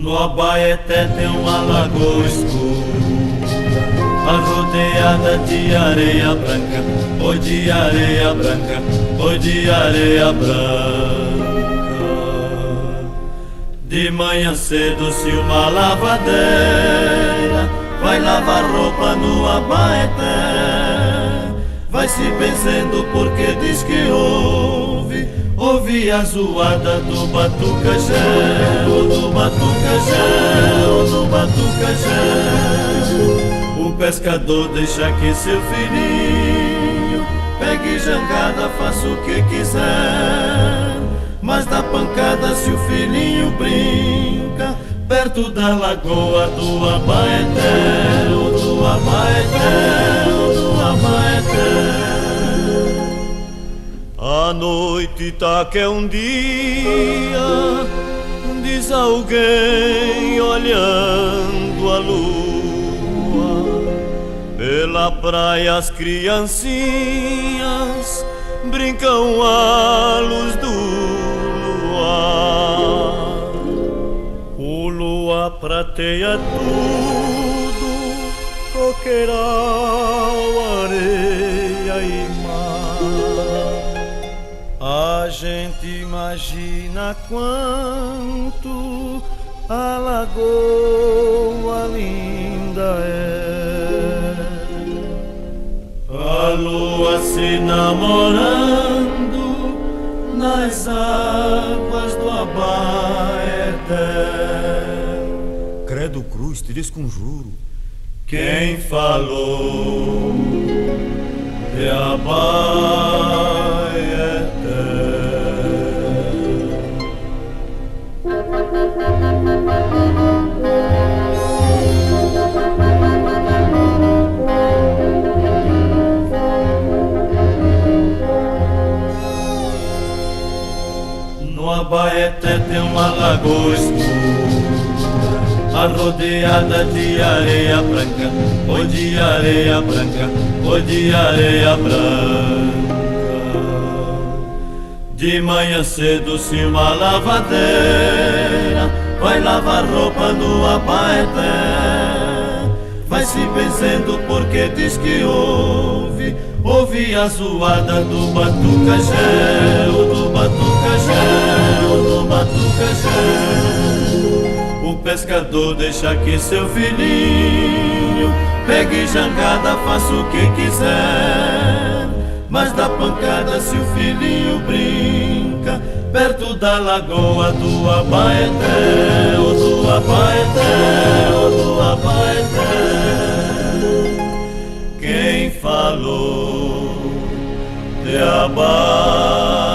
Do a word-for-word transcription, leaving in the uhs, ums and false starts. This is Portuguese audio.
No Abaeté tem uma lagoa escura, arrodeada de areia branca, oh de areia branca, oh de areia branca. De manhã cedo se uma lavadeira vai lavar roupa no Abaeté, vai se benzendo porque diz que ouve, ouve a zoada do batucajé, ou do batucajé, ou do batucajé. O pescador deixa que seu filhinho pegue jangada, faça o que quiser, mas dá pancada se o filhinho brinca perto da lagoa do Abaeté, ou do Abaeté, ou do Abaeté. A noite tá que é um dia, diz alguém olhando a lua. Pela praia as criancinhas brincam à luz do luar. O luar prateia tudo, coqueiral, areia e mar. A gente imagina quanto a lagoa linda é. A lua se namorando nas águas do Abaeté. Credo cruz, te desconjuro. Quem falou de Abaeté? No Abaeté tem uma lagoa escura, arrodeada de areia branca, oh de areia branca, oh de areia branca. De manhã cedo se uma lavadeira vai lavar roupa no Abaeté, vai se benzendo porque diz que ouve, ouve a zoada do batucajé, o do batucajé, o do batucajé. O pescador deixa que seu filhinho pegue jangada, faça o que quiser, mas dá pancada se o filhinho brinca perto da lagoa do Abaeté, ou do Abaeté, ou do Abaeté. Quem falou de Abaeté?